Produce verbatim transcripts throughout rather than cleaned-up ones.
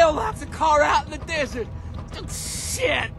hell locks a car out in the desert? Oh, shit!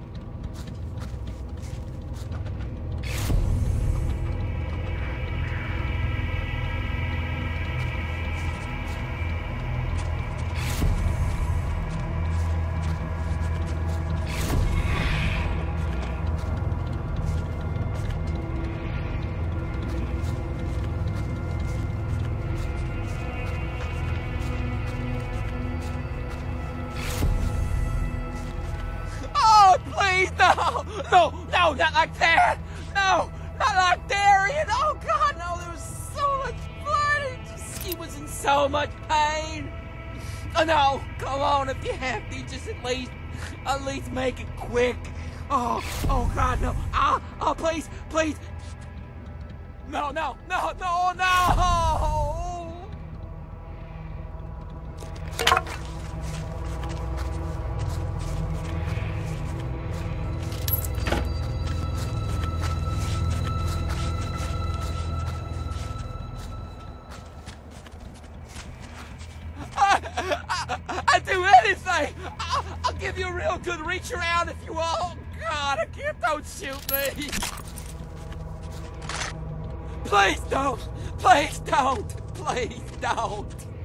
Please, no! No, no, not like that! No, not like Darian! Oh, God, no, there was so much blood! Just, he was in so much pain! Oh, no, come on, if you have to, just at least, at least make it quick! Oh, oh, God, no! Ah, oh, please, please! No, no, no, no, no! I'd do anything! I'll, I'll give you a real good reach around if you want. Oh, God, I can't, don't shoot me! Please don't! Please don't! Please don't!